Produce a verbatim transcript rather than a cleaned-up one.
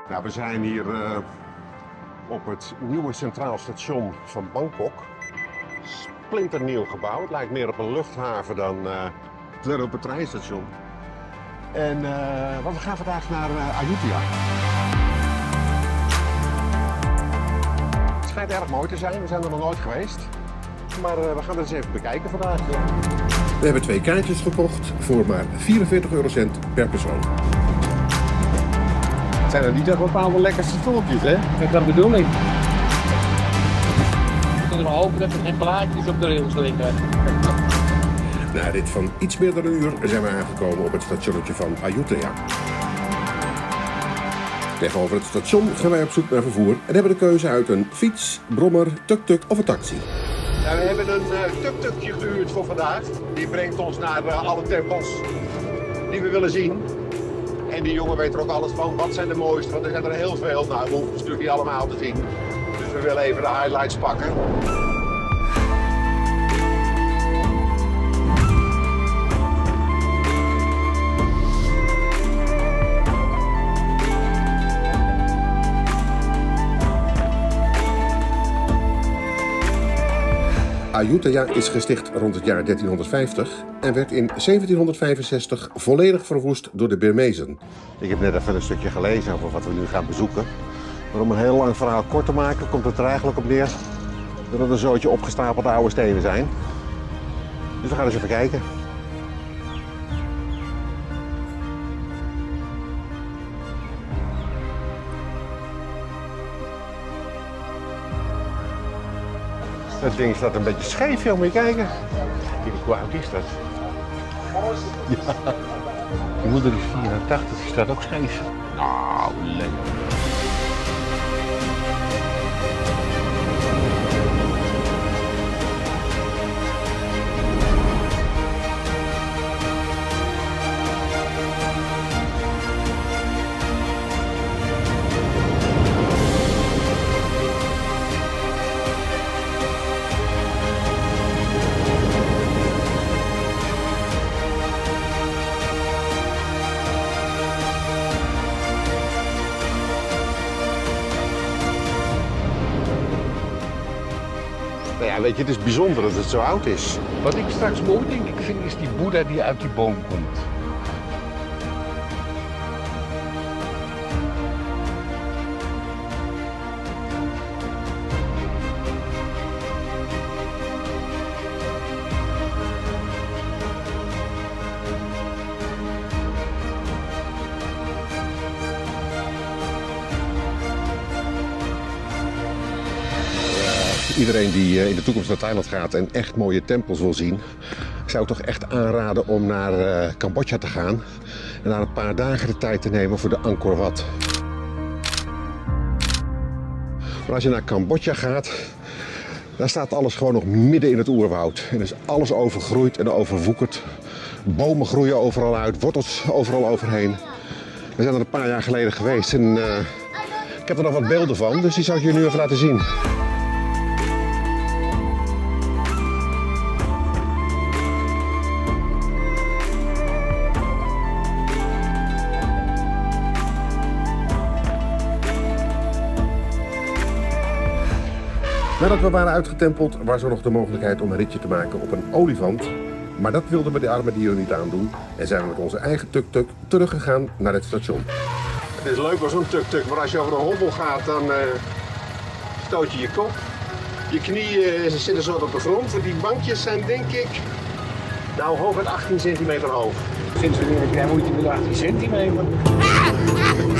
Nou, we zijn hier uh, op het nieuwe Centraal Station van Bangkok. Splinternieuw gebouw. Het lijkt meer op een luchthaven dan uh, op het treinstation. En uh, we gaan vandaag naar uh, Ayutthaya. Het schijnt erg mooi te zijn. We zijn er nog nooit geweest. Maar uh, we gaan het eens even bekijken vandaag. We hebben twee kaartjes gekocht voor maar vierenveertig eurocent per persoon. Het zijn er niet echt bepaalde lekkerste stoeltjes, hè? Dat bedoel ik. We kunnen hopen dat er geen plaatjes op de rails liggen. Na dit van iets meer dan een uur zijn we aangekomen op het stationnetje van Ayutthaya. Tegenover het station gaan wij op zoek naar vervoer en hebben de keuze uit een fiets, brommer, tuk-tuk of een taxi. Nou, we hebben een uh, tuk-tukje gehuurd voor vandaag. Die brengt ons naar uh, alle tempels die we willen zien. En die jongen weet er ook alles van. Wat zijn de mooiste? Want er zijn er heel veel. Nou, we hoeven het natuurlijk niet allemaal te zien. Dus we willen even de highlights pakken. Ayutthaya is gesticht rond het jaar dertienhonderdvijftig en werd in zeventienhonderdvijfenzestig volledig verwoest door de Birmezen. Ik heb net even een stukje gelezen over wat we nu gaan bezoeken. Maar om een heel lang verhaal kort te maken, komt het er eigenlijk op neer dat het een zootje opgestapelde oude stenen zijn. Dus we gaan eens even kijken. Dat ding staat een beetje scheef, joh. Moet je kijken. Kijk, hoe oud is dat? Ja. Je moeder is vierentachtig, die staat ook scheef. Nou, lekker. Ja, weet je, het is bijzonder dat het zo oud is. Wat ik straks mooi denk ik vind is die Boeddha die uit die boom komt. Iedereen die in de toekomst naar Thailand gaat en echt mooie tempels wil zien, zou ik toch echt aanraden om naar uh, Cambodja te gaan en daar een paar dagen de tijd te nemen voor de Angkor Wat. Maar als je naar Cambodja gaat, daar staat alles gewoon nog midden in het oerwoud. En is alles overgroeid en overwoekerd. Bomen groeien overal uit, wortels overal overheen. We zijn er een paar jaar geleden geweest en uh, ik heb er nog wat beelden van, dus die zal ik je nu even laten zien. Nadat we waren uitgetempeld was er nog de mogelijkheid om een ritje te maken op een olifant. Maar dat wilden we de arme dieren niet aandoen en zijn we met onze eigen tuk-tuk teruggegaan naar het station. Het is leuk voor zo'n tuk-tuk, maar als je over een hobbel gaat dan uh, stoot je je kop. Je knieën zitten zo op de grond. Die bankjes zijn denk ik nou hooguit achttien centimeter hoog. Sinds wanneer heb jij moeite met achttien centimeter?